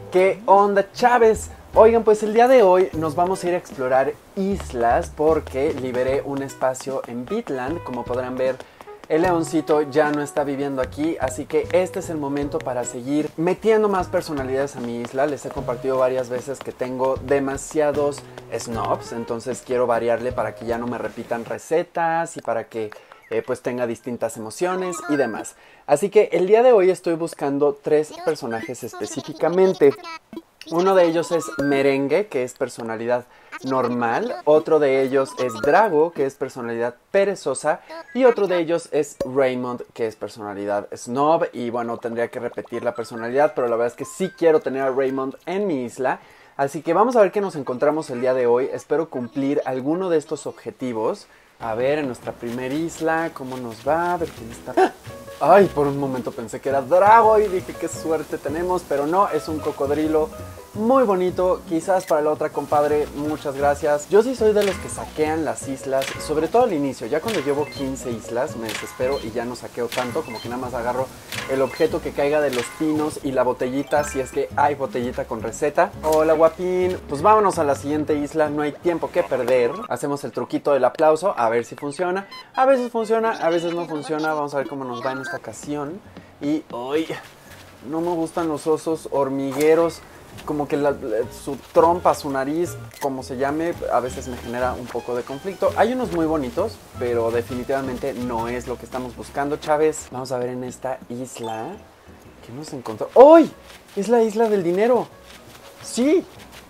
¿Qué onda, Chávez? Oigan, pues el día de hoy nos vamos a ir a explorar islas porque liberé un espacio en Bitland. Como podrán ver, el leoncito ya no está viviendo aquí, así que este es el momento para seguir metiendo más personalidades a mi isla. Les he compartido varias veces que tengo demasiados snobs, entonces quiero variarle para que ya no me repitan recetas y para que pues tenga distintas emociones y demás. Así que el día de hoy estoy buscando 3 personajes específicamente. Uno de ellos es Merengue, que es personalidad normal. Otro de ellos es Drago, que es personalidad perezosa. Y otro de ellos es Raymond, que es personalidad snob. Y bueno, tendría que repetir la personalidad, pero la verdad es que sí quiero tener a Raymond en mi isla. Así que vamos a ver qué nos encontramos el día de hoy. Espero cumplir alguno de estos objetivos. A ver, en nuestra primera isla, ¿cómo nos va? A ver quién está. Ay, por un momento pensé que era Drago y dije qué suerte tenemos, pero no, es un cocodrilo muy bonito. Quizás para la otra, compadre, muchas gracias. Yo sí soy de los que saquean las islas, sobre todo al inicio. Ya cuando llevo 15 islas me desespero y ya no saqueo tanto, como que nada más agarro el objeto que caiga de los pinos y la botellita, si es que hay botellita con receta. Hola, guapín. Pues vámonos a la siguiente isla, no hay tiempo que perder. Hacemos el truquito del aplauso, a ver si funciona. A veces funciona, a veces no funciona. Vamos a ver cómo nos va en esta ocasión. Y hoy no me gustan los osos hormigueros. Como que su trompa, su nariz, como se llame, a veces me genera un poco de conflicto. Hay unos muy bonitos, pero definitivamente no es lo que estamos buscando, Chávez. Vamos a ver en esta isla. ¿Qué nos encontró? ¡Ay! Es la isla del dinero. ¡Sí!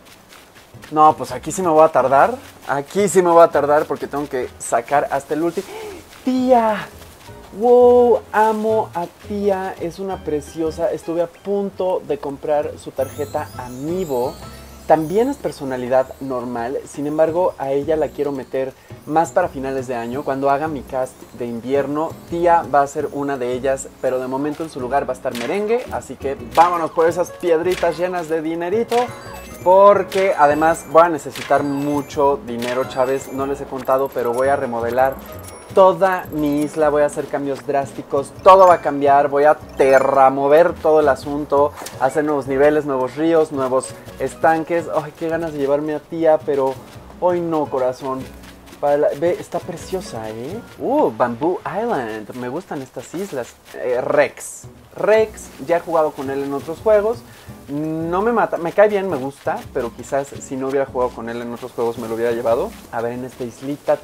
No, pues aquí sí me voy a tardar. Aquí sí me voy a tardar porque tengo que sacar hasta el último. ¡Tía! ¡Wow! Amo a Tía, es una preciosa. Estuve a punto de comprar su tarjeta Amiibo. También es personalidad normal, sin embargo a ella la quiero meter más para finales de año. Cuando haga mi cast de invierno, Tía va a ser una de ellas, pero de momento en su lugar va a estar Merengue. Así que vámonos por esas piedritas llenas de dinerito, porque además voy a necesitar mucho dinero, Chávez. No les he contado, pero voy a remodelar toda mi isla, voy a hacer cambios drásticos, todo va a cambiar, voy a terramover todo el asunto, hacer nuevos niveles, nuevos ríos, nuevos estanques. Ay, qué ganas de llevarme a Tía, pero hoy no, corazón. Ve, está preciosa, ¿eh? Bamboo Island, me gustan estas islas. Rex, ya he jugado con él en otros juegos, no me mata, me cae bien, me gusta, pero quizás si no hubiera jugado con él en otros juegos me lo hubiera llevado. A ver, en esta islita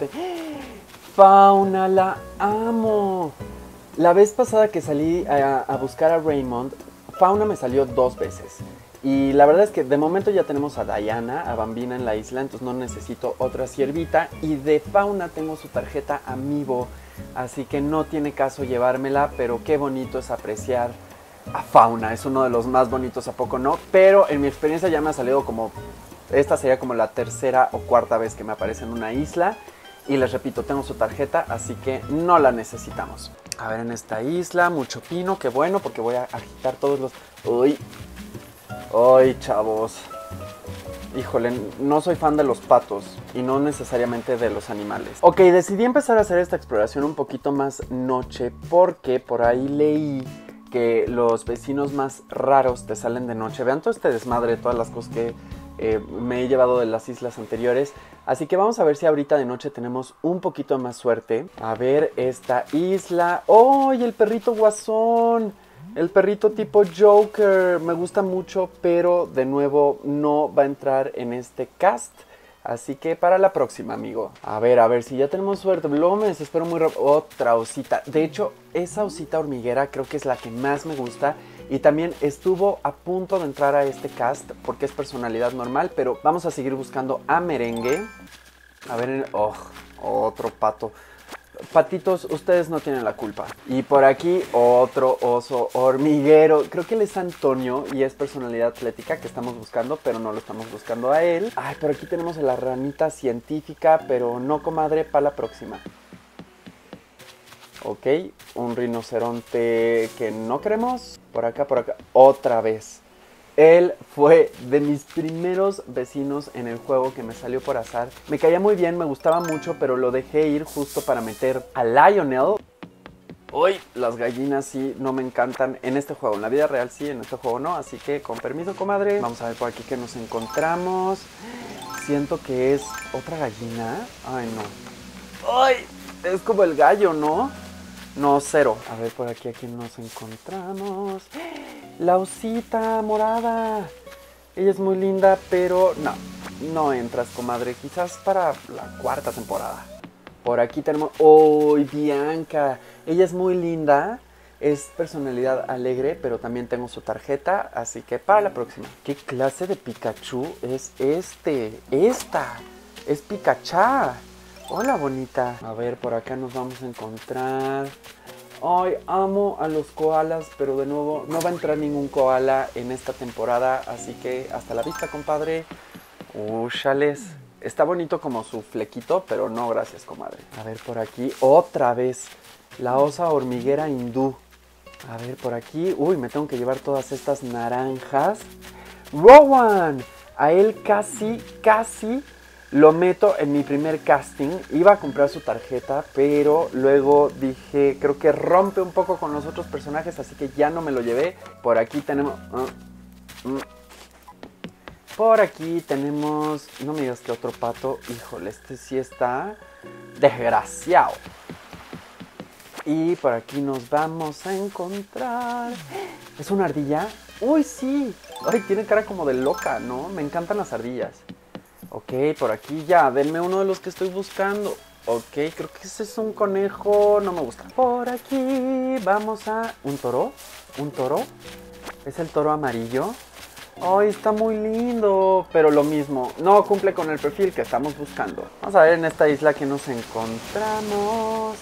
Fauna, la amo. La vez pasada que salí a buscar a Raymond, Fauna me salió 2 veces. Y la verdad es que de momento ya tenemos a Diana, a Bambina en la isla, entonces no necesito otra ciervita. Y de Fauna tengo su tarjeta Amiibo, así que no tiene caso llevármela, pero qué bonito es apreciar a Fauna. Es uno de los más bonitos, ¿a poco no? Pero en mi experiencia ya me ha salido como... Esta sería como la 3ª o 4ª vez que me aparece en una isla. Y les repito, tengo su tarjeta, así que no la necesitamos. A ver, en esta isla, mucho pino, qué bueno, porque voy a agitar todos los... ¡Uy! ¡Uy, chavos! Híjole, no soy fan de los patos y no necesariamente de los animales. Ok, decidí empezar a hacer esta exploración un poquito más noche porque por ahí leí que los vecinos más raros te salen de noche. Vean todo este desmadre, todas las cosas que me he llevado de las islas anteriores. Así que vamos a ver si ahorita de noche tenemos un poquito más suerte. A ver esta isla. ¡Oh! ¡Y el perrito guasón! El perrito tipo Joker. Me gusta mucho, pero de nuevo no va a entrar en este cast. Así que para la próxima, amigo. A ver si ya tenemos suerte. Luego me desespero muy rápido. Otra osita. De hecho, esa osita hormiguera creo que es la que más me gusta. Y también estuvo a punto de entrar a este cast porque es personalidad normal. Pero vamos a seguir buscando a Merengue. A ver, otro pato. Patitos, ustedes no tienen la culpa. Y por aquí otro oso hormiguero. Creo que él es Antonio y es personalidad atlética que estamos buscando, pero no lo estamos buscando a él. Ay, pero aquí tenemos a la ranita científica, pero no, comadre, para la próxima. Ok, un rinoceronte que no queremos. Por acá, otra vez. Él fue de mis primeros vecinos en el juego que me salió por azar. Me caía muy bien, me gustaba mucho, pero lo dejé ir justo para meter a Lionel. Uy, las gallinas sí no me encantan en este juego. En la vida real sí, en este juego no. Así que con permiso, comadre. Vamos a ver por aquí que nos encontramos. Siento que es otra gallina. Ay, no. Ay, es como el gallo, ¿no? No, cero. A ver por aquí a quién nos encontramos. La osita morada. Ella es muy linda, pero no entras, comadre. Quizás para la 4ª temporada. Por aquí tenemos... ¡Oh, Bianca! Ella es muy linda. Es personalidad alegre, pero también tengo su tarjeta. Así que para la próxima. ¿Qué clase de Pikachu es este? Esta. Es Pikachu. Hola, bonita. A ver, por acá nos vamos a encontrar... Ay, amo a los koalas, pero de nuevo no va a entrar ningún koala en esta temporada, así que hasta la vista, compadre. Chales. Está bonito como su flequito, pero no, gracias, comadre. A ver, por aquí, otra vez, la osa hormiguera hindú. A ver, por aquí, uy, me tengo que llevar todas estas naranjas. ¡Rowan! A él casi lo meto en mi primer casting. Iba a comprar su tarjeta, pero luego dije, creo que rompe un poco con los otros personajes, así que ya no me lo llevé. Por aquí tenemos... Por aquí tenemos... No me digas que otro pato. Híjole, este sí está desgraciado. Y por aquí nos vamos a encontrar... ¿Es una ardilla? ¡Uy, sí! Ay, tiene cara como de loca, ¿no? Me encantan las ardillas. Ok, por aquí ya, denme uno de los que estoy buscando. Ok, creo que ese es un conejo, no me gusta. Por aquí vamos a... ¿Un toro? ¿Un toro? ¿Es el toro amarillo? Ay, está muy lindo, pero lo mismo, no cumple con el perfil que estamos buscando. Vamos a ver en esta isla que nos encontramos.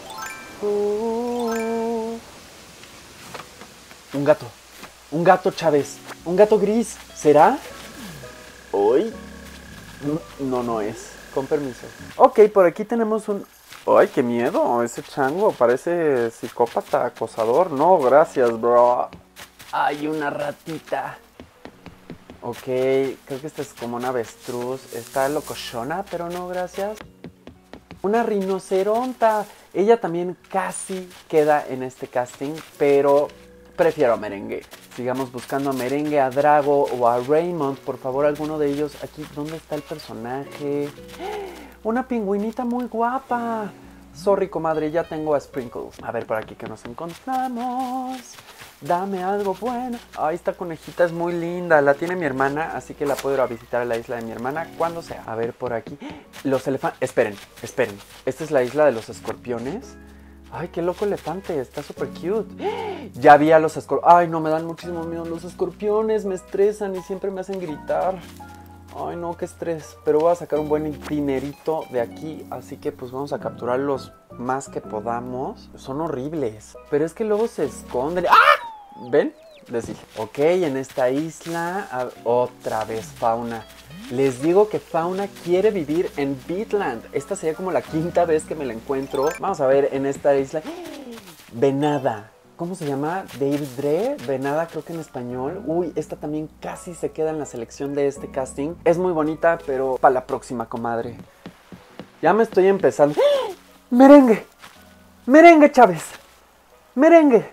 Un gato, Chávez, un gato gris, ¿será? Uy. No es. Con permiso. Ok, por aquí tenemos un... ¡Ay, qué miedo! Ese chango parece psicópata, acosador. No, gracias, bro. Hay una ratita. Ok, creo que esta es como una avestruz. Está locochona, pero no, gracias. Una rinoceronta. Ella también casi queda en este casting, pero prefiero a Merengue. Sigamos buscando a Merengue, a Drago o a Raymond. Por favor, alguno de ellos. Aquí, ¿dónde está el personaje? Una pingüinita muy guapa. Sorry, comadre, ya tengo a Sprinkles. A ver, por aquí que nos encontramos. Dame algo bueno. Ay, esta conejita es muy linda. La tiene mi hermana, así que la puedo ir a visitar a la isla de mi hermana cuando sea. A ver, por aquí. Los elefantes. Esperen. Esta es la isla de los escorpiones. Ay, qué loco elefante, está súper cute. Ya vi a los escorpiones. Ay, no, me dan muchísimo miedo. Los escorpiones me estresan y siempre me hacen gritar. Ay, no, qué estrés. Pero voy a sacar un buen dinerito de aquí. Así que pues vamos a capturarlos más que podamos. Son horribles. Pero es que luego se esconden. ¡Ah! ¿Ven? Decir. Ok, en esta isla otra vez fauna. Les digo que Fauna quiere vivir en Beatland. Esta sería como la 5ª vez que me la encuentro. Vamos a ver en esta isla. Venada. ¿Cómo se llama? David Dre. Venada, creo que en español. Uy, esta también casi se queda en la selección de este casting. Es muy bonita, pero para la próxima, comadre. Ya me estoy empezando. ¡Merengue! ¡Merengue, Chávez! ¡Merengue!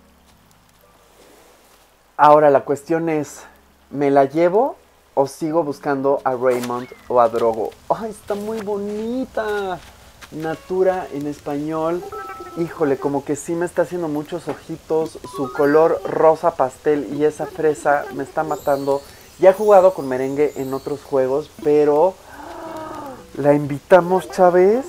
Ahora la cuestión es, ¿me la llevo o sigo buscando a Raymond o a Drogo? ¡Ay, está muy bonita! Natura en español. Híjole, como que sí me está haciendo muchos ojitos. Su color rosa pastel y esa fresa me está matando. Ya he jugado con Merengue en otros juegos, pero... ¿la invitamos, Chávez?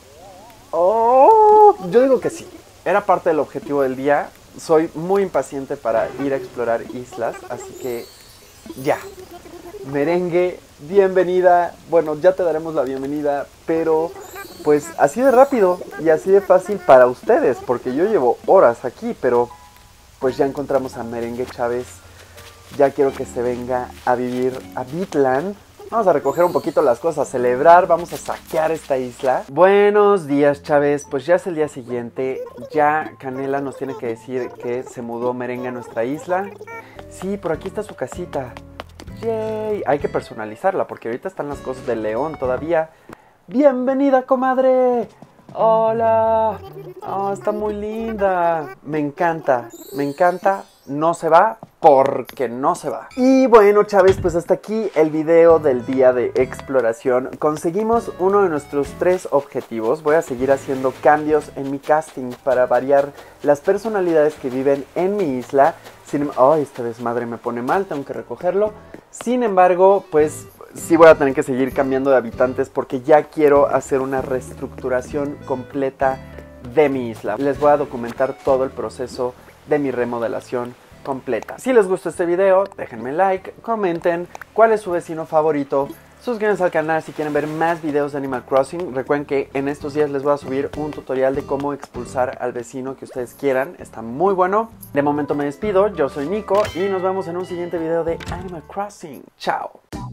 ¡Oh! Yo digo que sí. Era parte del objetivo del día. Soy muy impaciente para ir a explorar islas, así que ya. Merengue, bienvenida. Bueno, ya te daremos la bienvenida, pero pues así de rápido y así de fácil para ustedes, porque yo llevo horas aquí, pero pues ya encontramos a Merengue Chávez. Ya quiero que se venga a vivir a Beatland. Vamos a recoger un poquito las cosas, a celebrar, vamos a saquear esta isla. Buenos días, Chávez. Pues ya es el día siguiente. Ya Canela nos tiene que decir que se mudó Merengue a nuestra isla. Sí, por aquí está su casita. ¡Yay! Hay que personalizarla porque ahorita están las cosas del león todavía. ¡Bienvenida, comadre! Hola. Oh, está muy linda. Me encanta, me encanta. No se va porque no se va. Y bueno, Chávez, pues hasta aquí el video del día de exploración. Conseguimos uno de nuestros 3 objetivos. Voy a seguir haciendo cambios en mi casting para variar las personalidades que viven en mi isla. Ay, esta desmadre me pone mal, tengo que recogerlo. Sin embargo, pues sí voy a tener que seguir cambiando de habitantes porque ya quiero hacer una reestructuración completa de mi isla. Les voy a documentar todo el proceso de mi remodelación completa. Si les gustó este video, déjenme like, comenten cuál es su vecino favorito, suscríbanse al canal si quieren ver más videos de Animal Crossing. Recuerden que en estos días les voy a subir un tutorial de cómo expulsar al vecino que ustedes quieran. Está muy bueno. De momento me despido, yo soy Nico y nos vemos en un siguiente video de Animal Crossing. Chao.